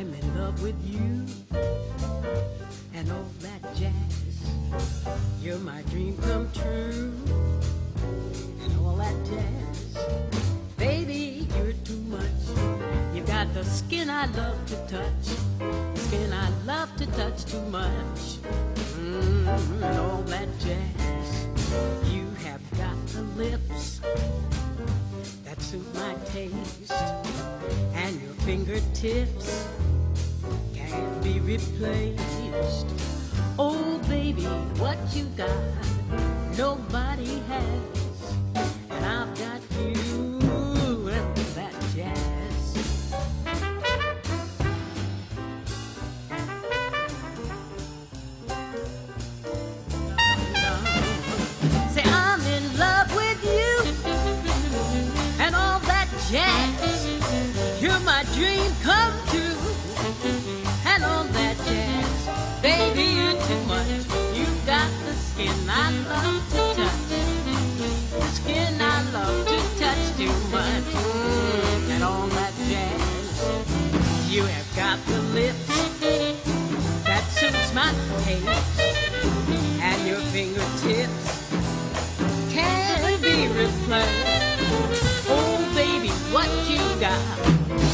I'm in love with you and all that jazz. You're my dream come true and all that jazz. Baby, you're too much. You got the skin I love to touch, skin I love to touch too much. And all that jazz. You have got the lips that suit my taste, and your fingertips can't be replaced. Oh baby, what you got nobody has, and I've got you and that jazz. Say I'm in love with you and all that jazz. You're my dream come true and all that jazz. Baby, you're too much. You got the skin I love to touch, the skin I love to touch too much. And all that jazz. You have got the lips that suits my taste, and your fingertips can't be replaced. Oh baby, what you got